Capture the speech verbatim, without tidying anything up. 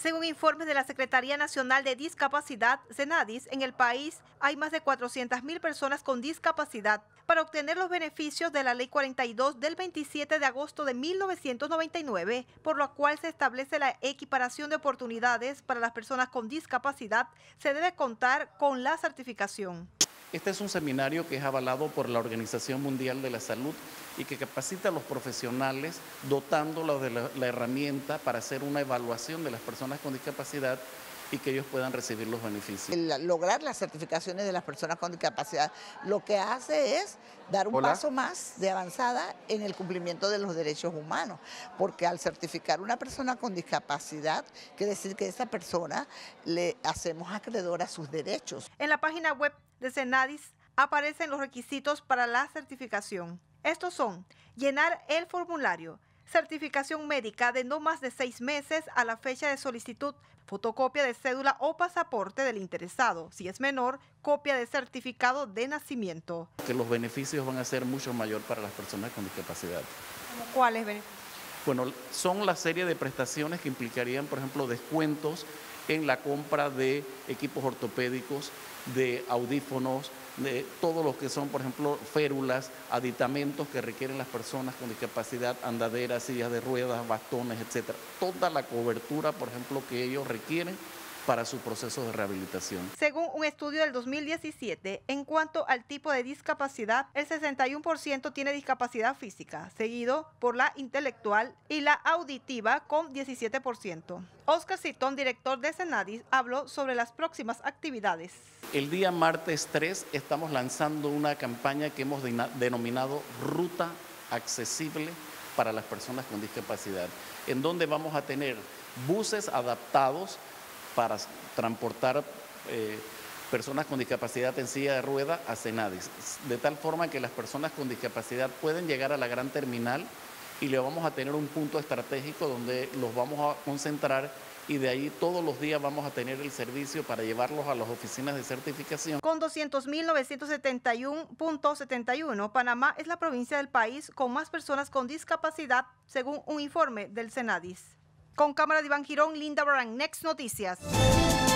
Según informes de la Secretaría Nacional de Discapacidad, Senadis, en el país hay más de cuatrocientas mil personas con discapacidad. Para obtener los beneficios de la Ley cuarenta y dos del veintisiete de agosto de mil novecientos noventa y nueve, por lo cual se establece la equiparación de oportunidades para las personas con discapacidad, se debe contar con la certificación. Este es un seminario que es avalado por la Organización Mundial de la Salud y que capacita a los profesionales dotándolos de la, la herramienta para hacer una evaluación de las personas con discapacidad y que ellos puedan recibir los beneficios. El lograr las certificaciones de las personas con discapacidad lo que hace es dar un Hola. paso más de avanzada en el cumplimiento de los derechos humanos, porque al certificar una persona con discapacidad, quiere decir que a esa persona le hacemos acreedor a sus derechos. En la página web de Senadis aparecen los requisitos para la certificación. Estos son: llenar el formulario, certificación médica de no más de seis meses a la fecha de solicitud, fotocopia de cédula o pasaporte del interesado. Si es menor, copia de certificado de nacimiento. Que los beneficios van a ser mucho mayor para las personas con discapacidad. ¿Cuáles beneficios? Bueno, son la serie de prestaciones que implicarían, por ejemplo, descuentos en la compra de equipos ortopédicos, de audífonos, de todo lo que son, por ejemplo, férulas, aditamentos que requieren las personas con discapacidad, andaderas, sillas de ruedas, bastones, etcétera. Toda la cobertura, por ejemplo, que ellos requieren para su proceso de rehabilitación. Según un estudio del dos mil diecisiete, en cuanto al tipo de discapacidad, el sesenta y uno por ciento tiene discapacidad física, seguido por la intelectual y la auditiva con diecisiete por ciento. Oscar Citón, director de Senadis, habló sobre las próximas actividades. El día martes tres estamos lanzando una campaña que hemos denominado Ruta Accesible para las personas con discapacidad, en donde vamos a tener buses adaptados para transportar eh, personas con discapacidad en silla de ruedas a Senadis, de tal forma que las personas con discapacidad pueden llegar a la gran terminal y le vamos a tener un punto estratégico donde los vamos a concentrar y de ahí todos los días vamos a tener el servicio para llevarlos a las oficinas de certificación. Con doscientos mil novecientos setenta y uno punto setenta y uno, Panamá es la provincia del país con más personas con discapacidad, según un informe del Senadis. Con cámara de Iván Girón, Linda Barán, Next Noticias.